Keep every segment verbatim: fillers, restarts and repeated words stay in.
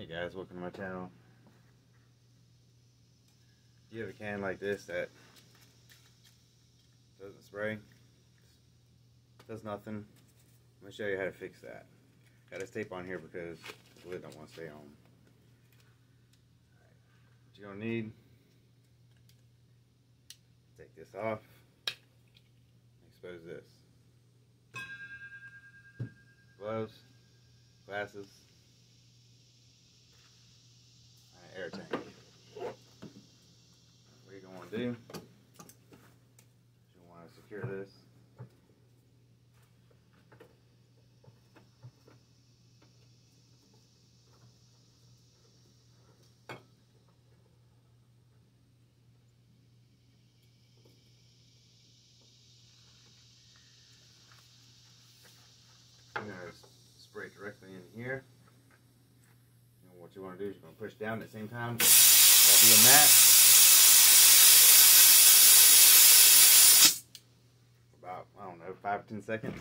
Hey guys, welcome to my channel. Do you have a can like this that doesn't spray? Does nothing? I'm going to show you how to fix that. Got this tape on here because the lid don't want to stay on. What you're going to need, take this off, expose this. Gloves, glasses, and an air tank. What you're going to do is you want to secure this. I'm going to spray it directly in here. And what you want to do is you're going to push down at the same time. That'll be a mat. About, I don't know, five or ten seconds.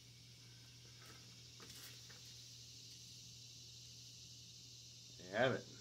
There you have it.